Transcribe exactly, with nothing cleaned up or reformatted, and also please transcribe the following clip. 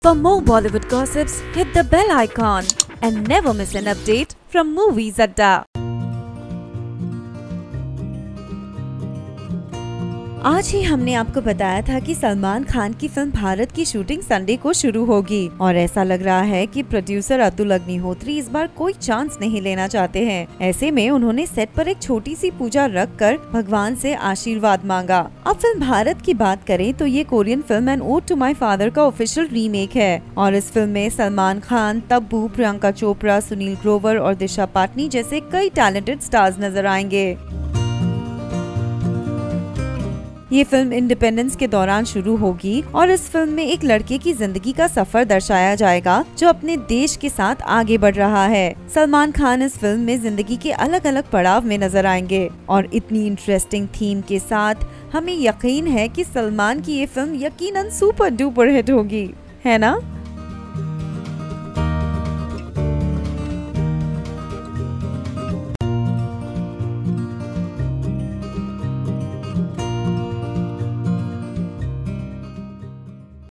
For more Bollywood gossips, hit the bell icon and never miss an update from Movies Adda. आज ही हमने आपको बताया था कि सलमान खान की फिल्म भारत की शूटिंग संडे को शुरू होगी और ऐसा लग रहा है कि प्रोड्यूसर अतुल अग्निहोत्री इस बार कोई चांस नहीं लेना चाहते हैं। ऐसे में उन्होंने सेट पर एक छोटी सी पूजा रखकर भगवान से आशीर्वाद मांगा। अब फिल्म भारत की बात करें तो ये Korean film an ode to my father का ऑफिशियल रीमेक है और इस फिल्म में सलमान खान, तब्बू, प्रियंका चोपड़ा, सुनील ग्रोवर और दिशा पाटनी जैसे कई टैलेंटेड स्टार्स नजर आएंगे। ये फिल्म इंडिपेंडेंस के दौरान शुरू होगी और इस फिल्म में एक लड़के की जिंदगी का सफर दर्शाया जाएगा जो अपने देश के साथ आगे बढ़ रहा है। सलमान खान इस फिल्म में जिंदगी के अलग अलग पड़ाव में नजर आएंगे और इतनी इंटरेस्टिंग थीम के साथ हमें यकीन है कि सलमान की ये फिल्म यकीनन सुपर डुपर हिट होगी, है ना?